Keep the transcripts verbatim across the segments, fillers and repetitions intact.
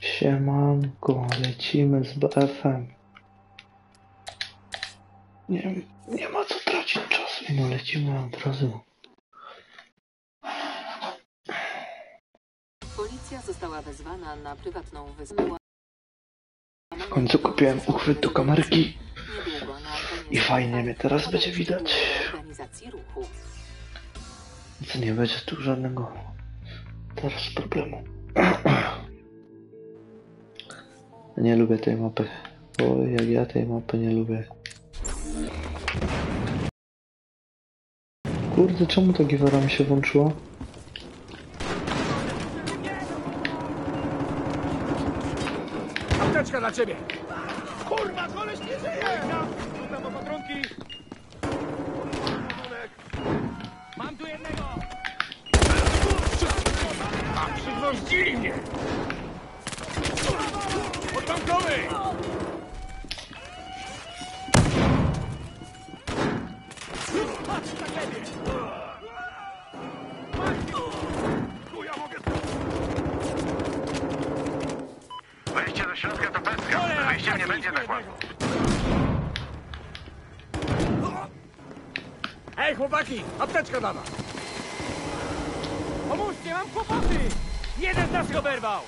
Siemanko, lecimy z B F-em. Nie, nie ma co tracić czasu, no lecimy od razu. Policja została wezwana na prywatną wyspę. W końcu kupiłem uchwyt do kamerki i fajnie mnie teraz będzie widać. Co nie będzie tu żadnego teraz problemu. Nie lubię tej mapy. O, jak ja tej mapy nie lubię. Kurde, czemu ta giwara mi się włączyła? Apteczka dla ciebie! Kurwa, koleś nie żyje! Tam opatronki! Mam tu jednego! A przygwoździli mnie! Odbankowy! Patrz na ciebie! Chuja mogę... Wejście do środka to pestka. Wyjściem nie będzie tak łatwo. Ej, chłopaki! Apteczka dla was! Pomóżcie, mam kłopoty! Jeden z nas go oberwał!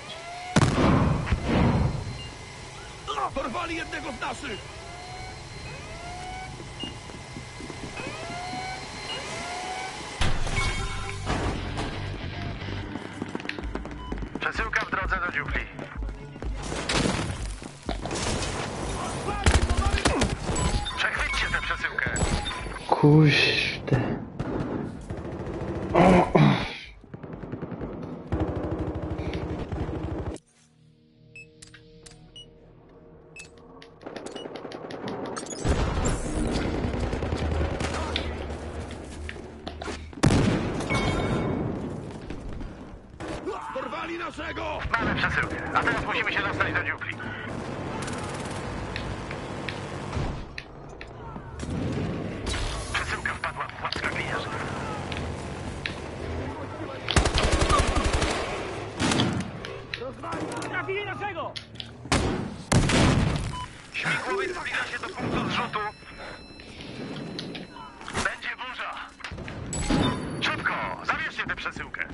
Porwali jednego z naszych! Przesyłka w drodze do dziupli. Przechwyćcie tę przesyłkę. Kuźde. O, o. Porwali naszego! Mamy przesyłkę, a teraz musimy się dostać do dziupli. Przesyłka wpadła w pułapkę gliniarza. Trafili naszego! Śmigłowiec zbliża się do punktu zrzutu. Będzie burza. Szybko, zabierzcie tę przesyłkę.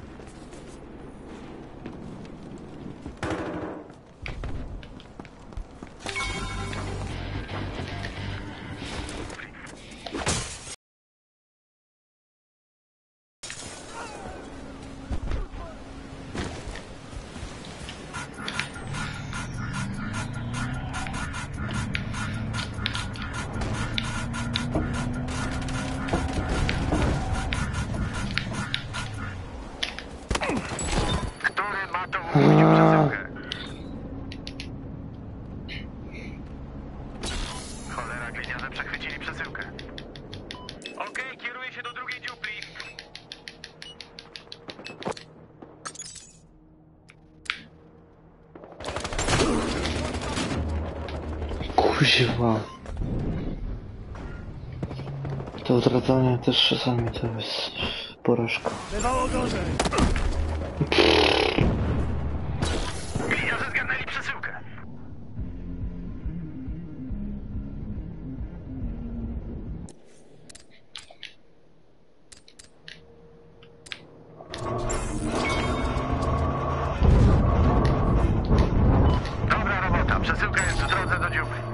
Który ma tą uchwycił przesyłkę? Cholera, gliniarze przechwycili przesyłkę. Okej, kieruję się do drugiej dziupli. Kuźwa. To odradzanie też czasami to jest porażka. Bywało gorzej! Gliniarze zgarnęli przesyłkę. Dobra robota, przesyłka jest w drodze do dziupli.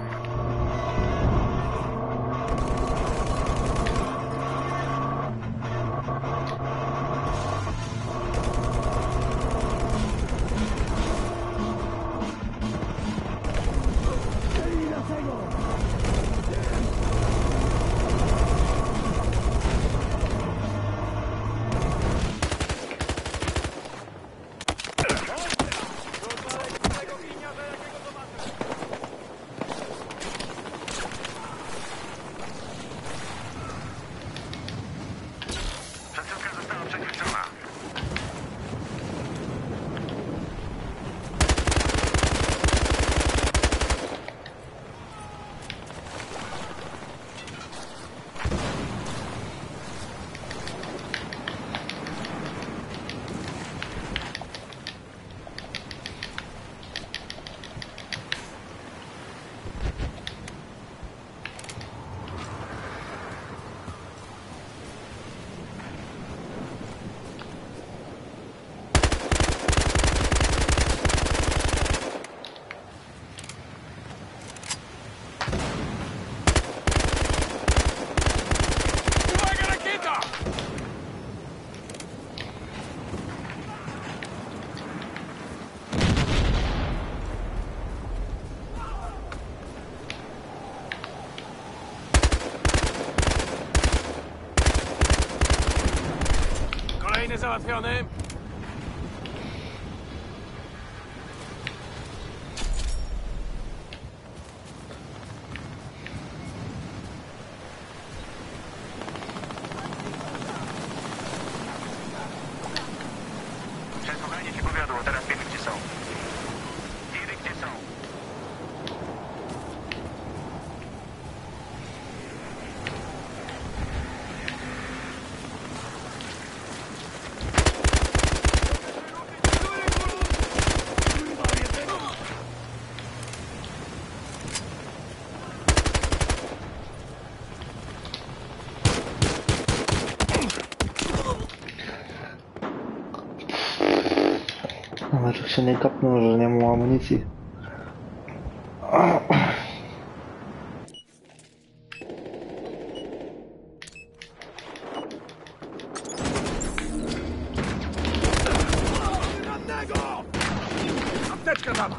załatwiony. Przesłuchanie ci powiodło, teraz wiemy gdzie są. Wiemy gdzie są. Ale że się nie kapnął, że nie ma amunicji. Rannego! Apteczka dama.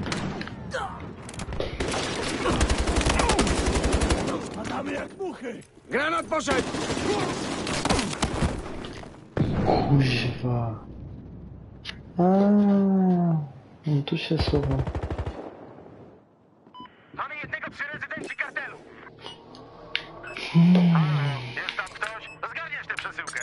Spadamy jak muchy. Granat poszedł. Kuźwa. A, no tu się słowa. Mamy jednego przy rezydencji kartelu. Hmm. Halo, jest tam ktoś? Zgarniesz tę przesyłkę.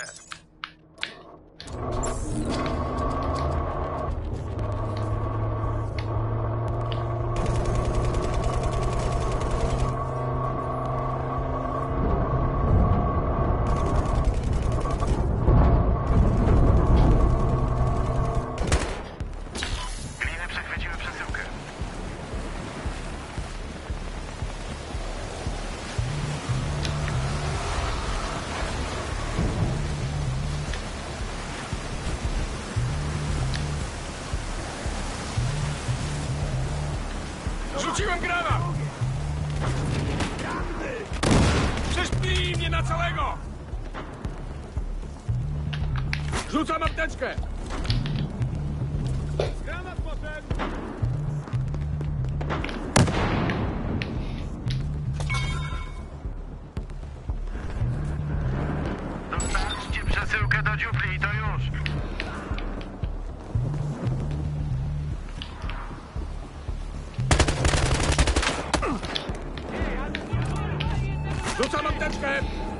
Gliny przechwyciły przesyłkę. Rzuciłem granat! Przeszpij mnie na całego! Rzucam apteczkę! Granat potem! Dostarczcie przesyłkę do dziupli i to już. Rzucam apteczkę!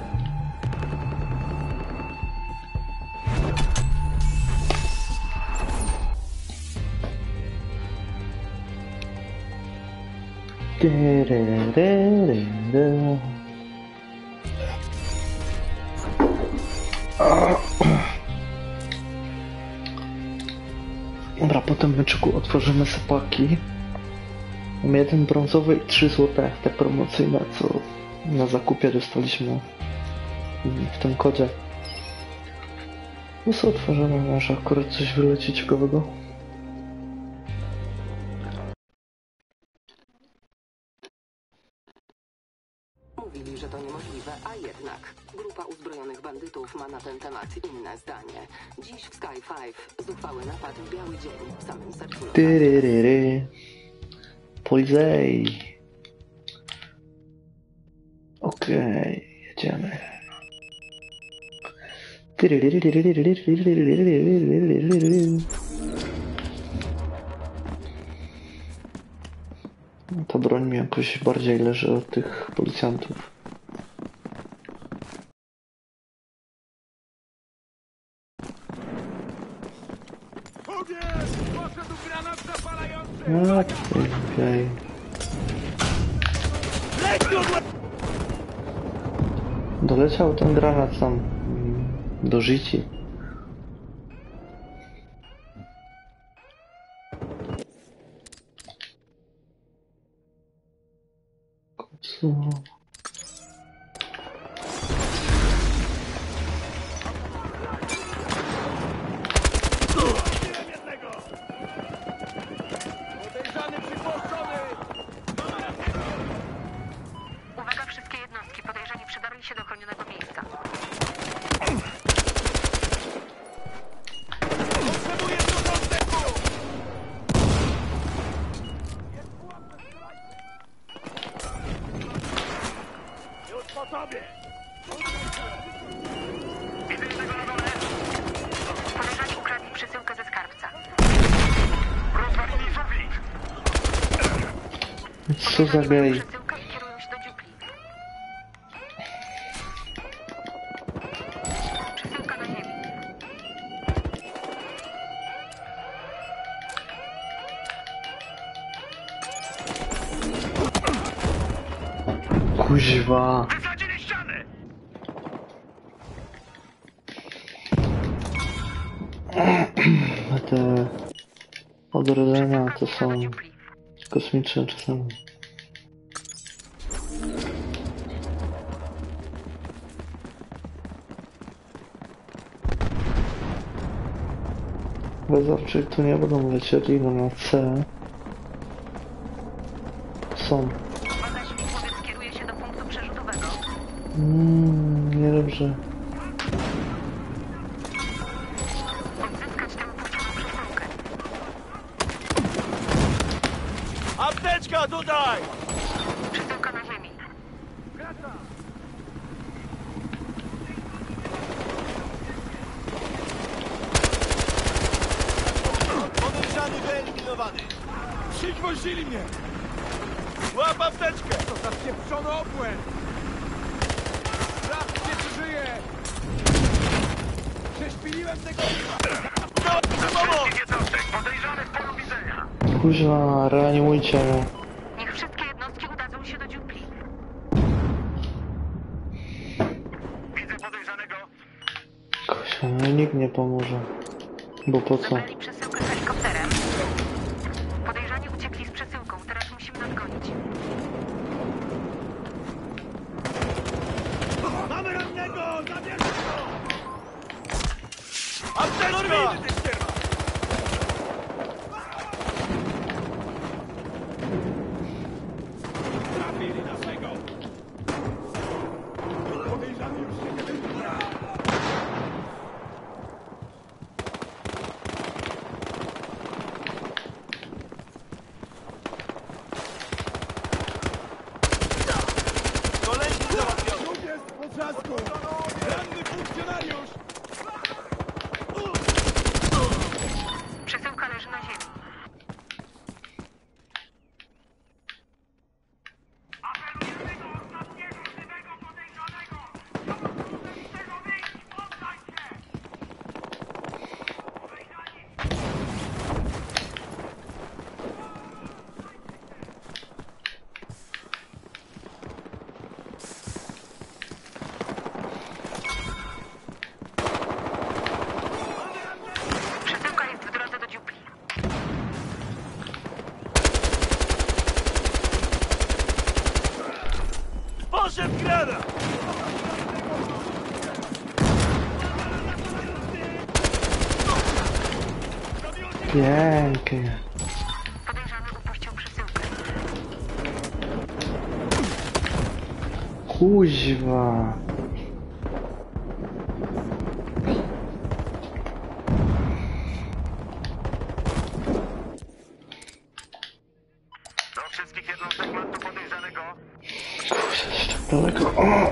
Tyryryryry. Dobra, po tym meczku otworzymy sepaki. Mamy jeden brązowy i trzy złote, te promocyjne, co na zakupie dostaliśmy w tym kodzie. No co otworzymy, może akurat coś wyleci ciekawego. Mówili, że to niemożliwe, a jednak grupa uzbrojonych bandytów ma na ten temat inne zdanie. Dziś w Sky Five zuchwały napad w biały dzień w samym sercu Los Angeles. Tyryryry. Polizei. Okej, jedziemy. Ta broń mi jakoś bardziej leży od tych policjantów. Ogień! Poszedł granat zapalający! Okej. Doleciał ten granat tam mm, do życi. Co? Podejrzany przypuszczony! Uwaga, wszystkie jednostki. Podejrzani przedarli się do chronionego miejsca. Potrzebuję dużo oddechu! Co za gej? Przesyłka i kierują się do dziupli. Przesyłka na ziemi. Kuźwa. Wysadzili ścianę! Te odrodzenia to Przesyłka są do dziupli. kosmiczne czasami. Bezorczy tu nie będą lecieli, no na C. Są. Uwaga, śmigłowiec kieruje się do punktu przerzutowego. Mmm, niedobrze. Odzyskać tę upuszczoną przesyłkę. Apteczka tutaj! Przesyłka na ziemi. Podejrzany wyeliminowany. Przygwoździli mnie! Łap apteczkę! To za spieprzony obłęd! Sprawdź, gdzie przeżyje! Prześpiliłem tego... No, pomoc! Wszystkich jednostek, podejrzany w polu widzenia. Kuźwa, reanimujcie mnie. Niech wszystkie jednostki udadzą się do dziupli. Widzę podejrzanego. Kuźwa, no nikt nie pomoże. Bo po co? Zabrali przesyłkę helikopterem. Podejrzani uciekli z przesyłką. Teraz musimy nadgonić. Mamy rannego! Zabierzmy go! Apteczka! Trafili naszego! Podejrzany już się nie wybiera! Kolejny załatwiony! Lub jest w potrzasku! Ranny funkcjonariusz! Przesyłka leży na ziemi. Apelujemy do ostatniego żywego podejrzanego! Z tego wyjść, poddaj się! Przesyłka jest w drodze do dziupli. Poszedł granat! Pięknie. Podejrzany upuścił przesyłkę. Kuźwa. Do wszystkich jednostek mam tu podejrzanego. Kuźwa, jest tak daleko. O!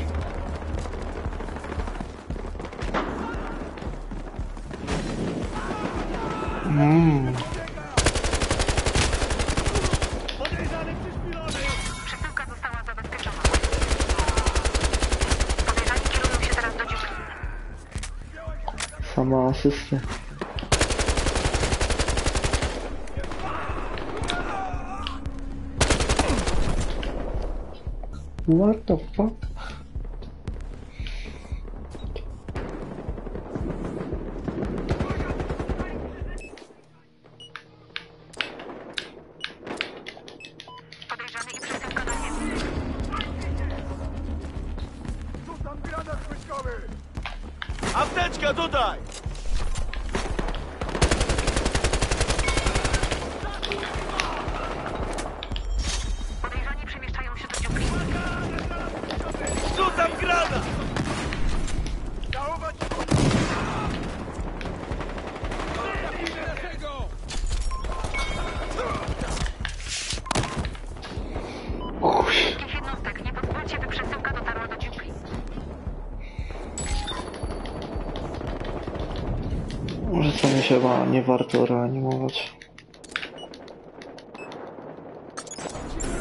Mm. Podejrzany przyszpilony! Przesyłka została zabezpieczona. Podejrzani kierują się teraz do dziupli. Sama asysty. What the fuck? Podejrzany i przesyłka na ziemi. Rzucam granat błyskowy! Apteczka tutaj! Podejrzani przemieszczają się do dziupli. Rzucam granat! Zachować! Trafimy naszego! Kuźwa. Wszystkich jednostek, nie pozwólcie, by przesyłka dotarła do dziupli. Może co mi się ma, nie warto reanimować.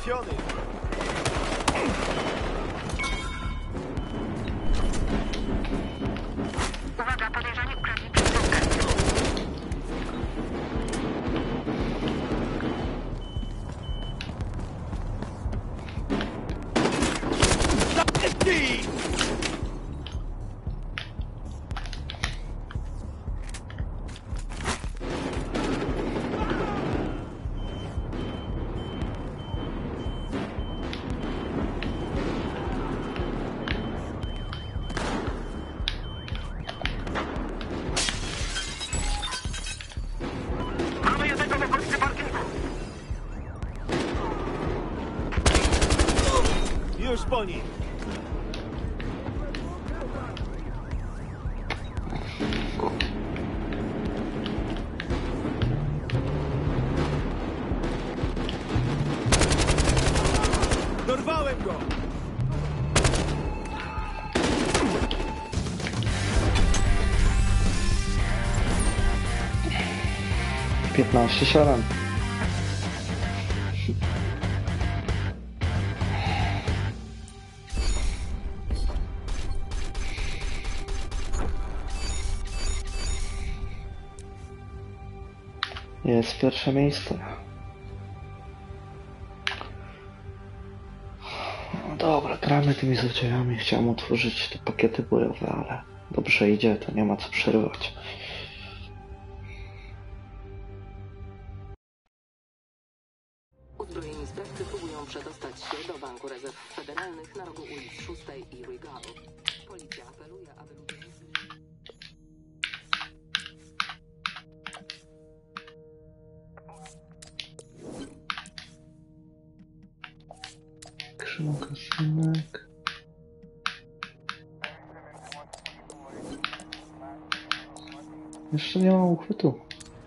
zniesiony. Uwaga, podejrzani ukradli przesyłkę. Zapytnij! Mamy jednego w okolicy parkingu. Już po nim. Dorwałem go! piętnaście siedem. Jest pierwsze miejsce. No dobra, gramy tymi złodziejami. Chciałem otworzyć te pakiety bojowe, ale dobrze idzie, to nie ma co przerywać. Uzbrojeni sprawcy próbują przedostać się do Banku Rezerw Federalnych na rogu ulic szóstej i Regal. Policja apeluje, aby ludzie nie słyszeli. Krzymokasynek. Jeszcze nie mam uchwytu.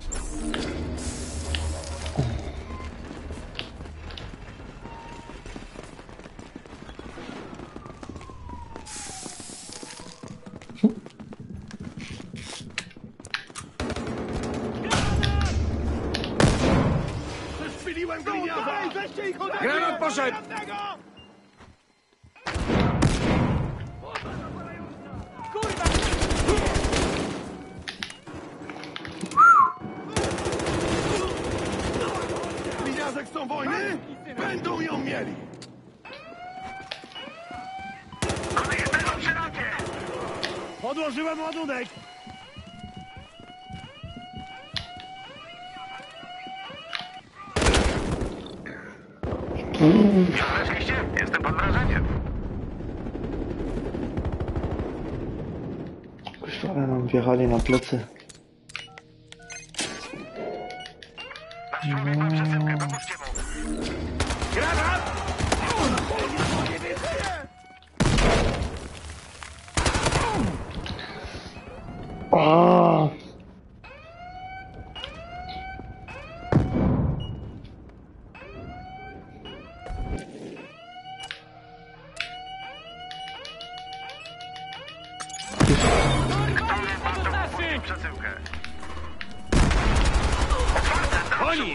Zeszpiliłem gliniarza! Weźcie ich ode mnie! Granat poszedł! Kurwa! Gliniarze chcą wojny? Będą ją mieli! Mamy jednego przy razie. Podłożyłem ładunek! Już weszliście? Jestem pod wrażeniem. Kościóle nam wjechali na plecy. Nasz człowiek ma przesyłkę, pomóżcie mu. Granat! Nie wyżyje! A! Kto ma tą przesyłkę? Po nim!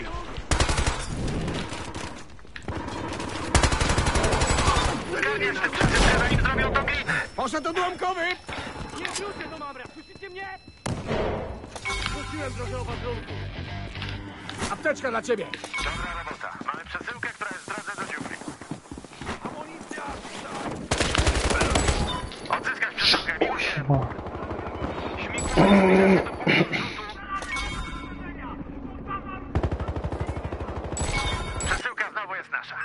Zgarniesz tę przesyłkę, zanim zrobią to gliny. Poszedł odłamkowy! Nie wrócę do Mamra! Puścicie mnie? Puściłem trochę opatrunku. Apteczka dla ciebie! Dobra robota. Mamy przesyłkę, która jest w drodze do dziupli. Amunicja! Odzyskać przesyłkę, miło się. O. Śmigło zbliża się do punktu zrzutu. Przesyłka znowu jest nasza.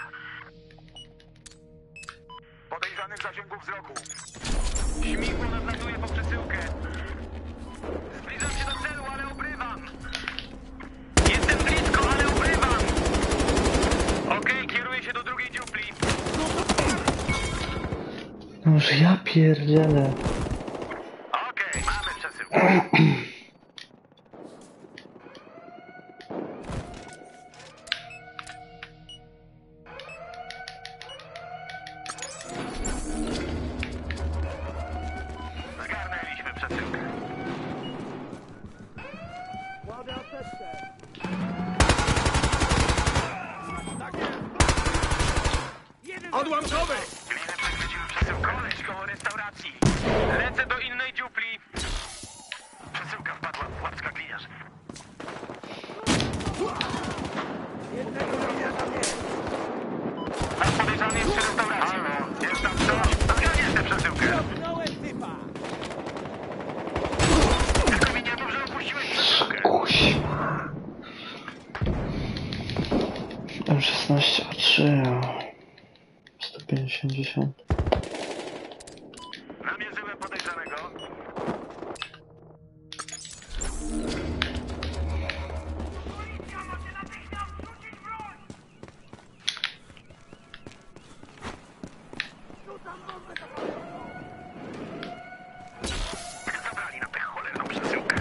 Podejrzanych zasięgów wzroku. Śmigło nadlatuje po przesyłkę. Zbliżam się do celu, ale obrywam. Jestem blisko, ale obrywam. Okej, kieruję się do drugiej dziupli. Noż ja pierdzielę. Okej, mamy przesyłkę. Zgarnęliśmy przesyłkę. Ładę apteczkę! Tak jest! Odłamkowy! Gliny przechwyciły przesyłkę. Koleś koło restauracji. Lecę do innej dziupli. Przesyłka wpadła w łapska gliniarz. Nasz podejrzany jest przy restauracji. Halo, jest tam ktoś? Zganiesz tę przesyłkę. Tylko mi nie mów, że opuściłeś przesyłkę. Kuźwa. M szesnaście A trzy. sto pięćdziesiąt. Namierzyłem podejrzanego. Zabrali na tę cholerną przesyłkę.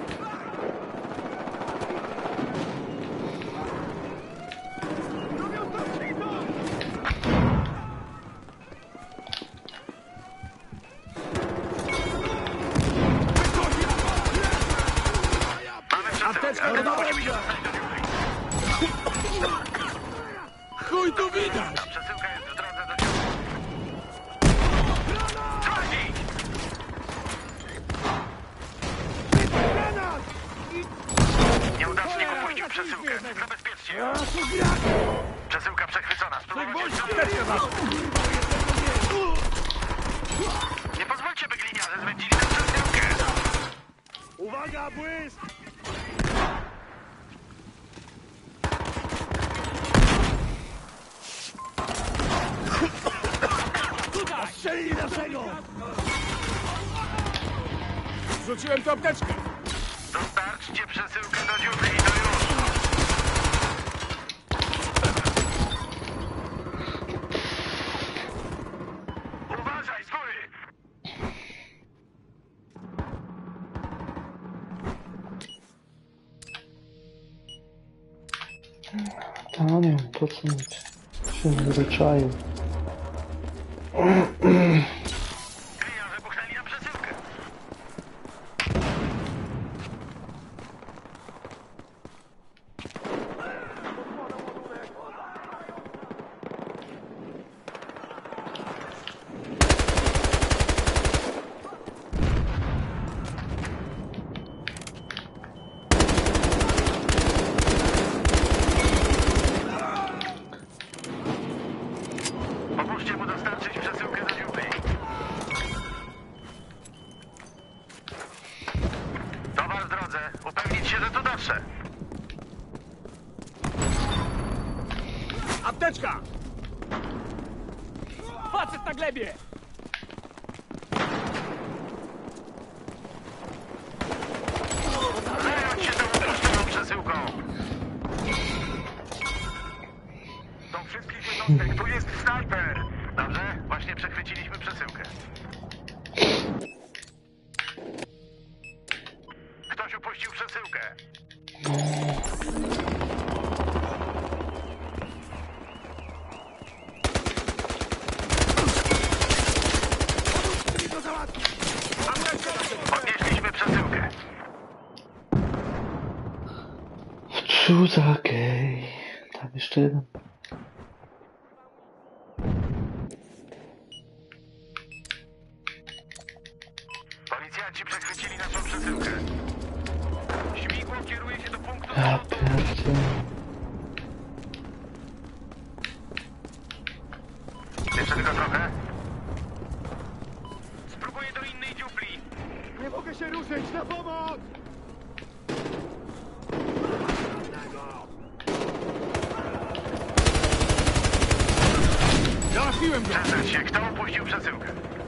Mamy przesyłkę, Apteczka ale rodowa! musimy się dostać do dziupli. Chuj tu widać! Ta przesyłka jest w drodze do dziupli. Chodzi! Nieudacznik upuścił przesyłkę. Zabezpieczcie ją. Przesyłka przechwycona. Spróbujcie Apteczka was! Nie pozwólcie, by gliniarze zwędzili tę przesyłkę. Uwaga, błysk! Strzelili naszego! Rzuciłem tu apteczkę! Dostarczcie przesyłkę do dziupli i to już. Uważaj, z góry! Tanią, po co mi się zwyczaju? Gliniarze buchnęli na przesyłkę. Pomóżcie mu dostarczyć przesyłkę do dziupli. Towar w drodze. Upewnić się, że tu dotrze. Apteczka! Facet na glebie! Zająć się tą uproszczoną przesyłką. Do wszystkich jednostek, tu jest snajper. Dobrze? Właśnie przechwyciliśmy przesyłkę. Ktoś upuścił przesyłkę. Podnieśliśmy przesyłkę. Wczuza gej. Tam jeszcze jeden. Policjanci przechwycili naszą przesyłkę. Śmigło kieruje się do punktu Ja zwrotu. pierdzielę. Jeszcze tylko trochę. Spróbuję do innej dziupli. Nie mogę się ruszyć, na pomoc! Załatwiłem go! Przeznać się, kto upuścił przesyłkę.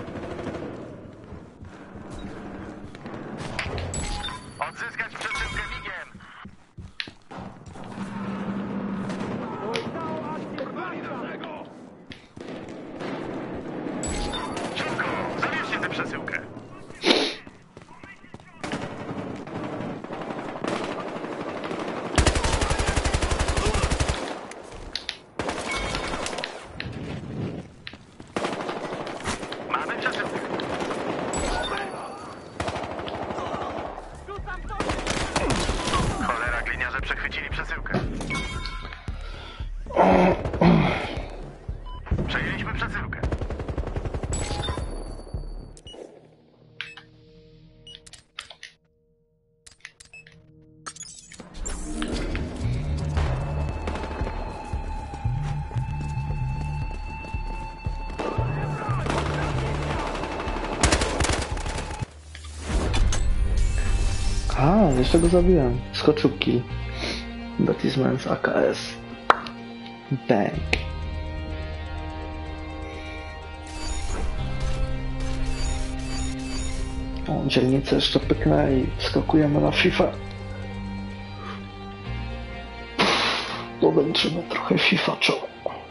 Odzyskać przesyłkę migiem. Szybko, zabierzcie tę przesyłkę. A, jeszcze go zabiłem. Skoczówki. Batisman z A K S. Bang. O, dzielnicę jeszcze pyknę i wskakujemy na FIFA. Dowęczymy trochę FIFA czoło.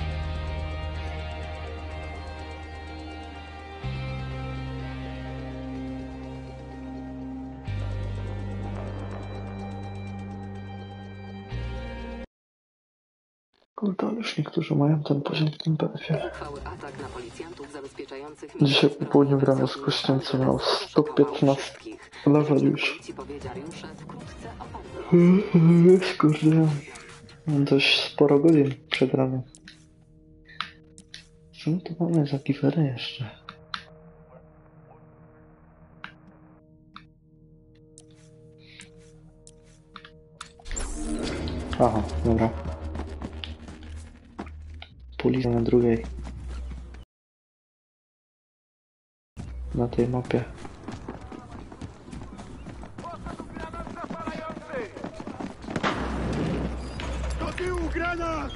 Kurde, ale już niektórzy mają ten poziom w tym P F-ie. Uchwały atak na policjantów zabezpieczających Dzisiaj po południu gramy z gościem, co miał sto piętnaście level już. powiedzieli, że wkrótce opadną. Kurde, mam dość sporo godzin przegramy. Co my tu mamy za givery jeszcze? Aha, dobra. Policja na drugiej. Na tej mapie. Do tyłu, granat!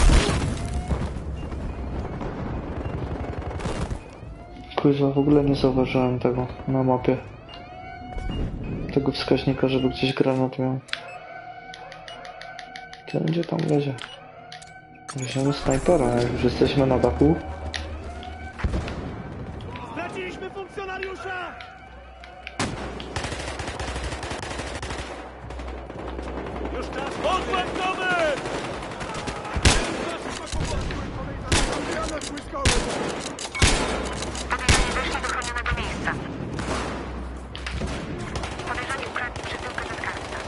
Kurwa, w ogóle nie zauważyłem tego na mapie. Tego wskaźnika, żeby gdzieś granat miał. Ten gdzie tam lezie? Weźmiemy snajpera, jak już jesteśmy na dachu. Straciliśmy funkcjonariusza! Już czas! Odpad nowy! Granat błyskowy! Podejrzani weszli do chronionego miejsca. Podejrzani ukradli przesyłkę ze skarbca.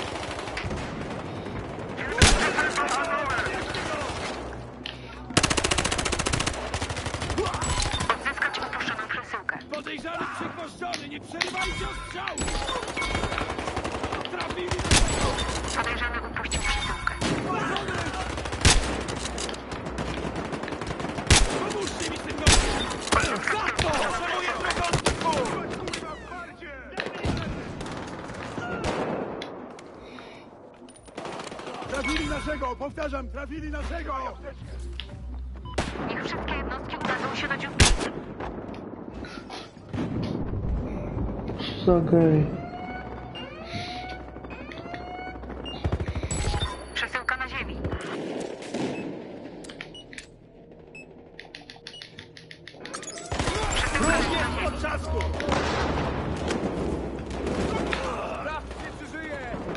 Odzyskać upuszczoną przesyłkę. Podejrzany przygwożdżony! Nie przerywajcie ostrzału! Trafili! Podejrzany upuścił przesyłkę. Pomóżcie mi z tym gościem! Za to! Żałuję drogowniku! Trafili naszego! Powtarzam, trafili naszego! Niech wszystkie jednostki udadzą się do dziupli. Co za gej. Przesyłka na ziemi. Przesyłka na ziemi. Od czasku! Sprawdźcie, czy żyje!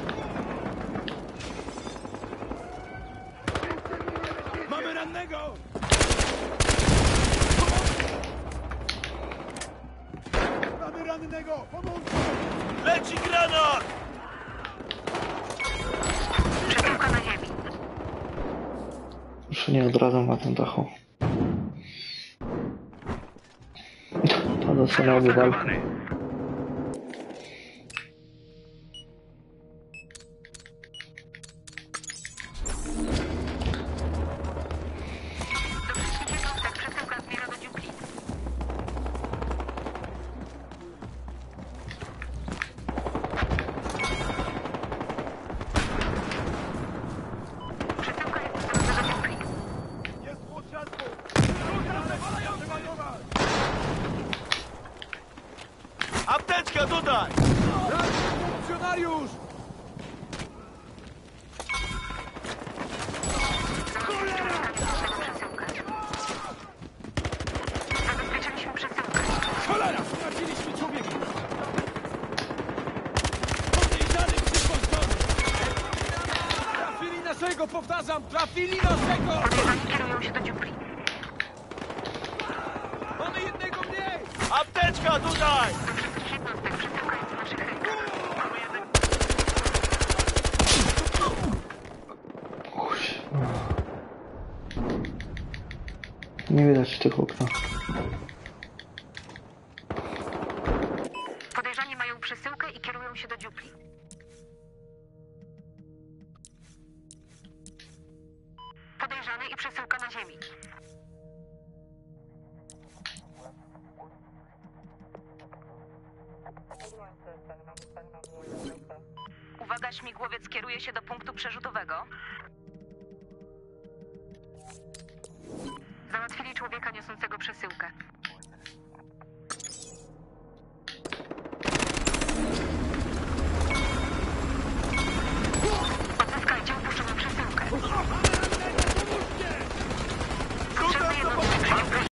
Mamy rannego! Mamy rannego! Pomóżcie! Leci granat! Przesyłka na ziemi. Już nie od razu na tym dachu. To dostanęłoby walkę. Do wszystkich jednostek przesyłka zmierza do dziupli. Przesyłka jest w drodze do dziupli. Jest po trzasku! Rzucam zawalający manewr! Apteczka tutaj! Funkcjonariusz! Zabezpieczyliśmy przesyłkę. Cholera! Straciliśmy człowieka! Podejrzany przygwożdżony! Trafili naszego, powtarzam! Trafili naszego! Podejrzani kierują się do dziupli. Mamy jednego mniej! Apteczka tutaj! Do wszystkich jednostek przesyłka jest w naszych rękach. Nie widać tych okna. Podejrzani mają przesyłkę i kierują się do dziupli. Podejrzany i przesyłka na ziemi. Uwaga, śmigłowiec kieruje się do punktu przerzutowego. Załatwili człowieka niosącego przesyłkę. Odzyskajcie upuszczoną przesyłkę. Potrzebny jednostki.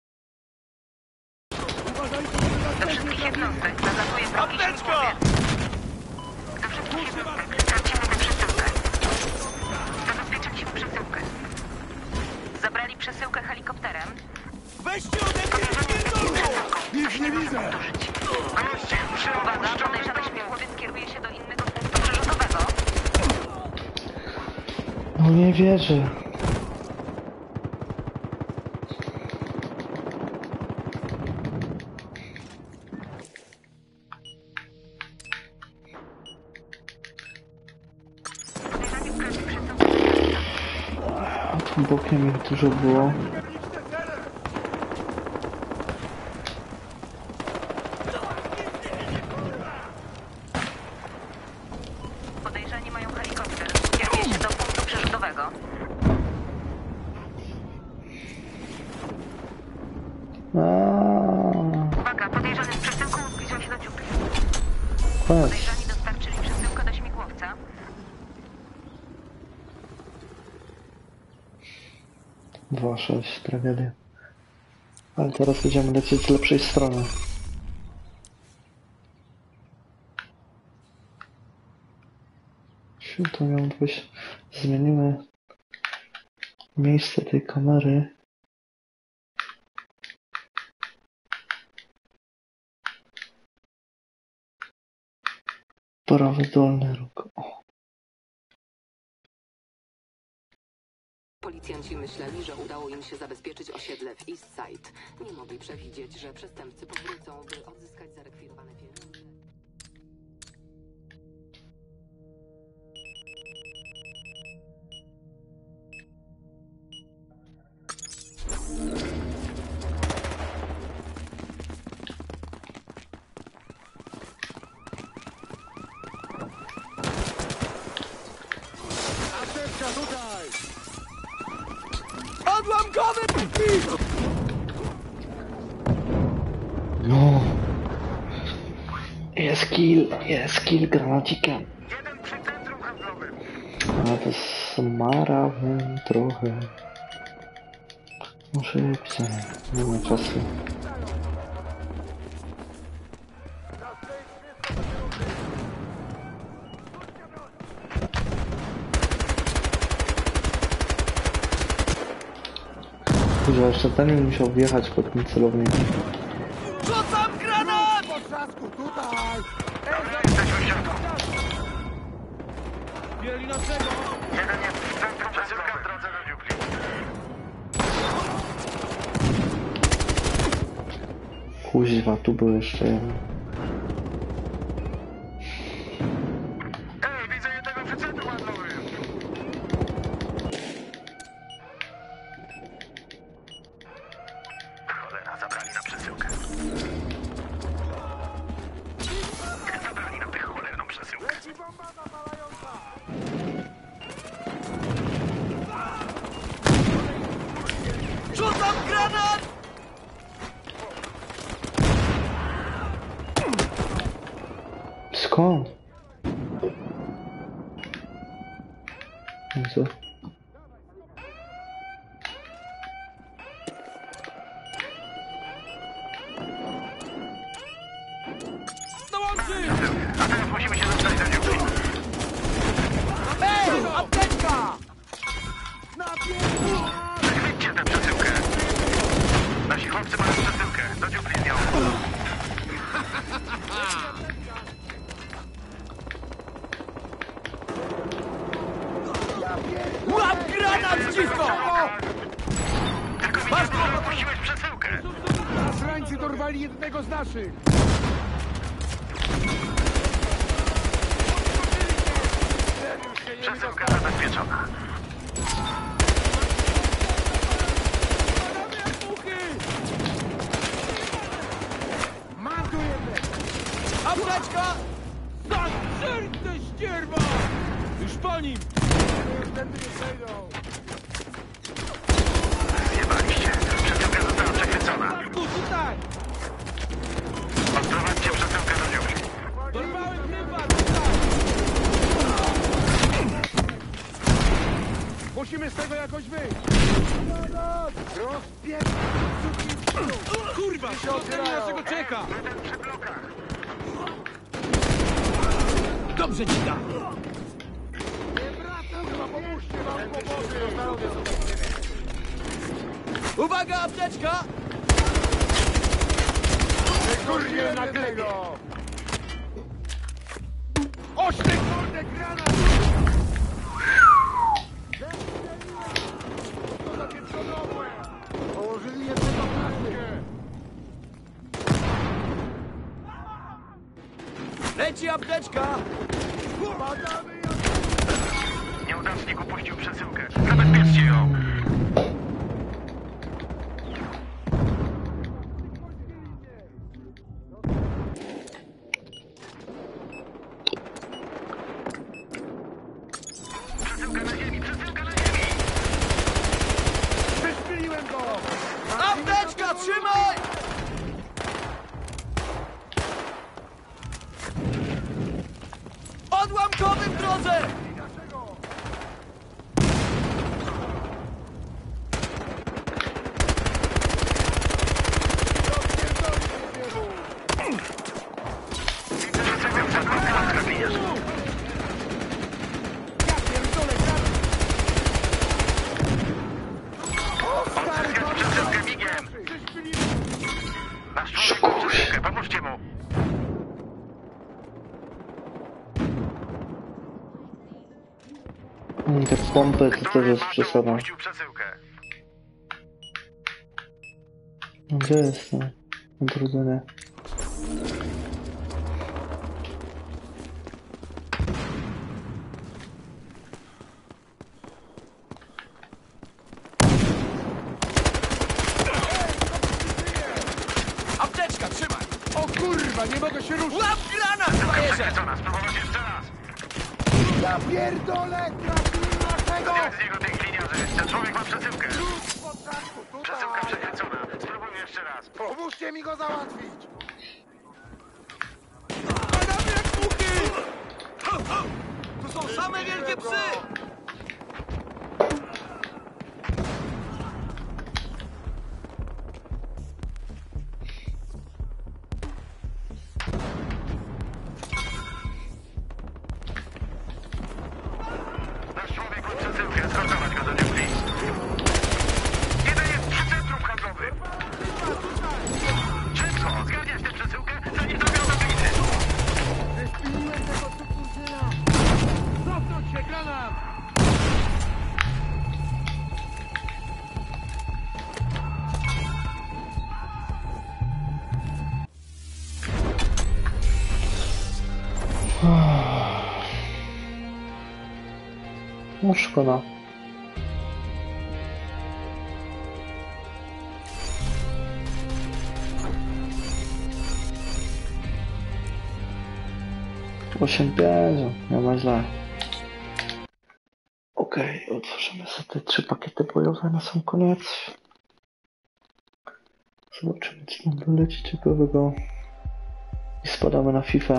Do wszystkich jednostek zalatuje wrogi śmigłowiec. Do wszystkich jednostek tracimy tę przesyłkę. Zabezpieczyliśmy przesyłkę. Zabrali przesyłkę helikopterem. Weźcie ode mnie pierdolę! Nic nie widzę! Goście, Uwaga, podejrzany śmigłowiec kieruje się do innego punktu przerzutowego. No nie wierzę. Podejrzani ukradli przesyłkę. A tu bokiem ich dużo było. Podejrzani mają helikopter. Kieruje się do punktu przerzutowego. Aaaa, Uwaga, podejrzany z przesyłką zbliża się do dziupli. koniec. Podejrzani dostarczyli przesyłkę do śmigłowca. dwa sześć, tragedia. Ale teraz będziemy lecieć z lepszej strony. Siu, to miał być. Zmienimy miejsce tej kamery. Prawy dolny róg. O. Policjanci myśleli, że udało im się zabezpieczyć osiedle w East Side. Nie mogli przewidzieć, że przestępcy powrócą, by odzyskać zarekwirowane pieniądze. Apteczka tutaj! Odłamkowy pik! No. Jest kill, jest kill granacikiem. jeden przy centrum handlowym. Ale to smarawem trochę. Muszę szybciej, nie ma czasu. Kurwa, jeszcze ten musiał wjechać pod tym celownikiem. Rzucam granat! Po trzasku, tutaj! Dobra, jesteśmy w środku. Mieli naszego! Jeden jest w centrum, przesyłka w drodze do dziupli. Kuźwa, tu był jeszcze jeden. Ej, widzę jednego przy centrum handlowym. Cholera, zabrali na przesyłkę. Zabrali nam tę cholerną przesyłkę. Rzucam granat! Skąd? No co? Dołączy! A teraz musimy się dostać do dziupli. Ej, apteczka! Napierdol! Chwyćcie tę przesyłkę. Nasi chłopcy mają przesyłkę. Do dziupli z nią. Łap granat, dziwko! Tylko mi nie że opuściłeś przesyłkę. Zasrańcy dorwali jednego z naszych! Przesyłka zabezpieczona. Mam tu jednego! Apteczka! Za te ścierwo! po nim! Zjebaliście. Przesyłka została przechwycona. Statku, tutaj! Odprowadźcie przesyłkę do dziupli. Dorwałem chyba, tutaj! Musimy z tego jakoś wyjść! Rozpierdź! Kurwa, co tam naszego czeka? Przy blokach. Dobrze ci da! Pomóżcie wam kłopoty! Uwaga, apteczka! Kurwie na tego! Oś ty kurde granat! Co za pieprzodołe! Położyli jednego plaskę! Leci apteczka! Padamy jak... Nieudacznik upuścił przesyłkę. Zabezpieczcie ją. Przesyłka na ziemi, przesyłka na ziemi! Wyszpiliłem go! Apteczka, trzymaj! Odłamkowy w drodze! Przesyłkę migiem! Nasz człowiek ma przesyłkę, pomóżcie mu! Mm, Te pompy to też jest Który przesada. upuścił przesyłkę? Gdzie jest to? Odrodzenie. Apteczka, trzymaj! O kurwa, nie mogę się ruszyć! Łap granat, frajerze! Przechwycona, spróbować jeszcze raz! Ja pierdolę! Trafiłem na tego! Jak z niego tej gliniarzy? Ten człowiek ma przesyłkę! Lud w podsadzku, Przesyłka tutaj! przechwycona. Spróbuj jeszcze raz. Pomóżcie mi go załatwić! Padamy jak muchy! To są same wielkie psy! Nasz człowiek ma przesyłkę. Eskortować go do dziupli. Jeden jest przy centrum handlowym. Szybko, zgarniać tę przesyłkę, zanim dobią do bliny. Wyszpiliłem tego tytuzyna! Cofnąć się, granat! No szkoda. Osiem pięć, nie ma źle. Okej, okay, otworzymy sobie te trzy pakiety bojowe na sam koniec. Zobaczymy, co nam doleci ciekawego. I spadamy na FIFA.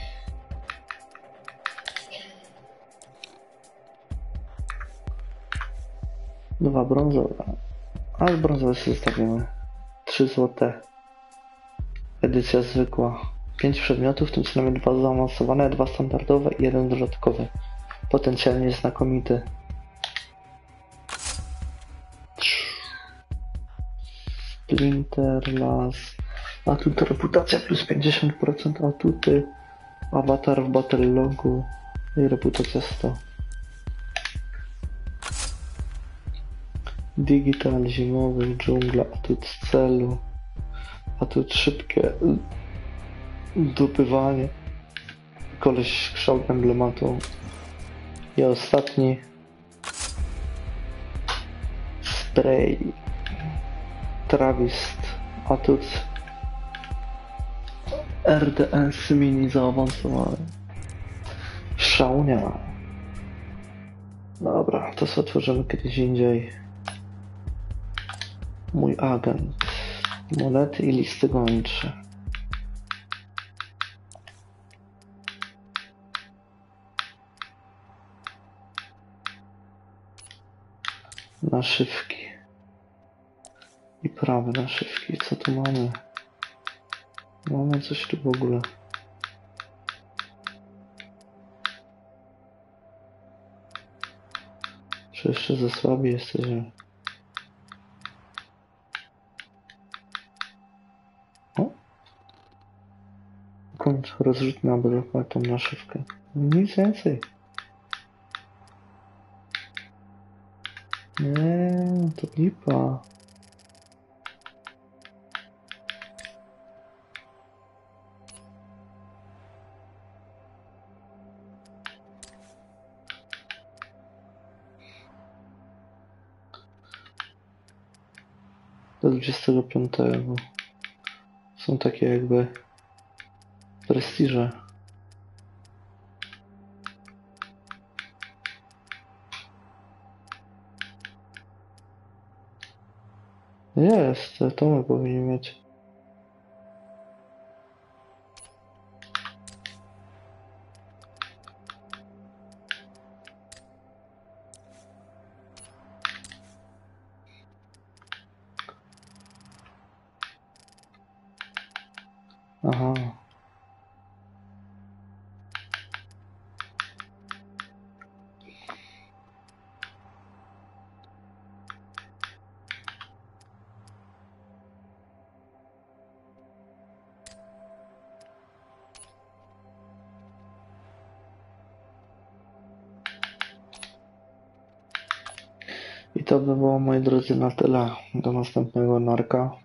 Dwa brązowe. Ale brązowe sobie zostawimy. Trzy złote. Edycja zwykła. Pięć przedmiotów, w tym co najmniej dwa zaawansowane, dwa standardowe i jeden dodatkowy. Potencjalnie znakomity. Splinter, las. Atut reputacja plus pięćdziesiąt procent atuty. Awatar w battle logu. I reputacja sto. Digital, zimowy, dżungla, atut z celu. Atut szybkie dopywanie. Koleś kształt emblematu. I ostatni. Spray. Travist. Atut R D S mini zaawansowany. Szałnia. Dobra, to sobie otworzymy kiedyś indziej. Mój agent. Monety i listy gończe. Naszywki. I prawe naszywki. Co tu mamy? Mamy coś tu w ogóle. Czy jeszcze za słabi jesteśmy? O? Jakąś rozrzutna była tą naszywkę. Nic więcej. Nie, to lipa. Do dwudziestego piątego. Są takie jakby prestiże. Jest, to my powinniśmy mieć. Aha. I to by było, moi drodzy, na tyle. Do następnego narka.